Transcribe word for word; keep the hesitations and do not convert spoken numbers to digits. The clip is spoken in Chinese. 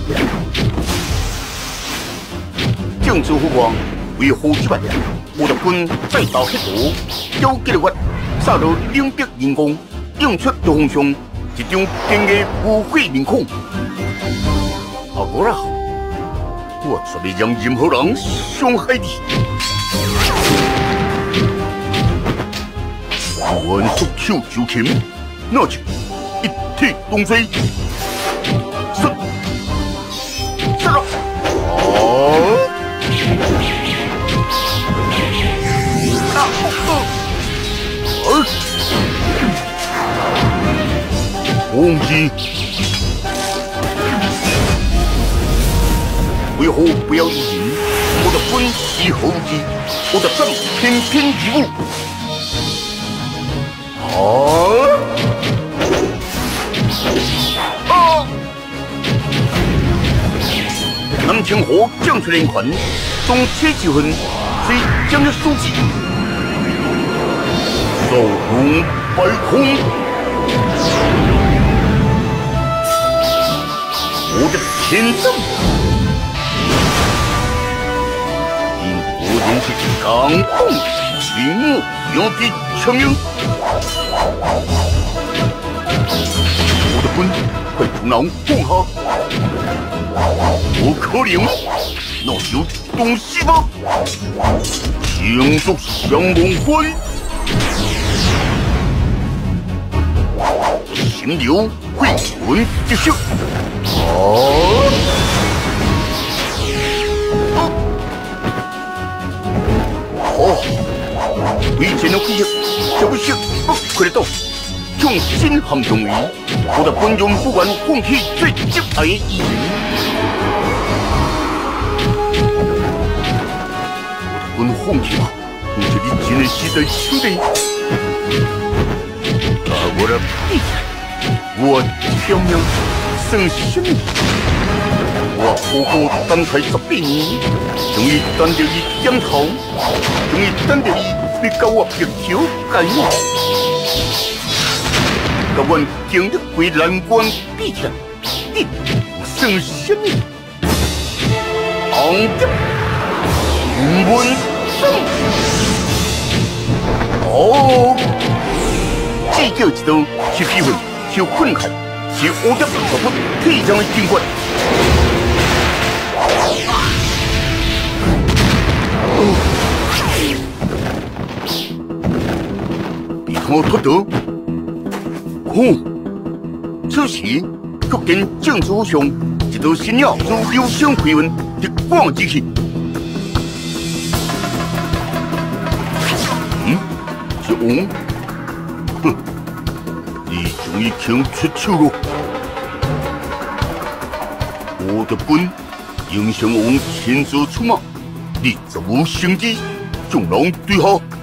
政治虎王为何之办？我的军再到黑道，交几个月，杀到两百人工，用出大方向一张坚毅无悔面孔。阿哥啦，我绝未让任何人伤害你。我束手就擒，那就一体动飞。是，是了。哦。 红衣，为何不要一人？我的军是后衣，我的战偏偏一物。啊！啊！南清河将出连环，中切几分，虽将的书记。 手红白空，我的天生，因果然是刚动秦末有的强硬。我的魂快从脑放下，不可能，那就东西吧，情属相梦魂。 心流汇魂之术，哦，哦，为前的规则，这不是不可得到，用心含中为，我的本用不管放弃最接爱的意人，我的本放弃吧，你这里真的是在手里，啊，我的弟弟。 我条命生什么？我苦苦等待十八年，终于等到伊点头，终于等到伊要教我白条解我。甲阮经历过难关比起来，你生什么？红的文生哦，这叫一道是机会。 就困难，是我的所不退将的军官。你看我脱得，哦，此时却见政治上一道新鸟如流星飞云，一光之气。嗯，是王，哼。 你终于肯出手了！我的本英雄王亲自出马，你怎无胜机？众人对下。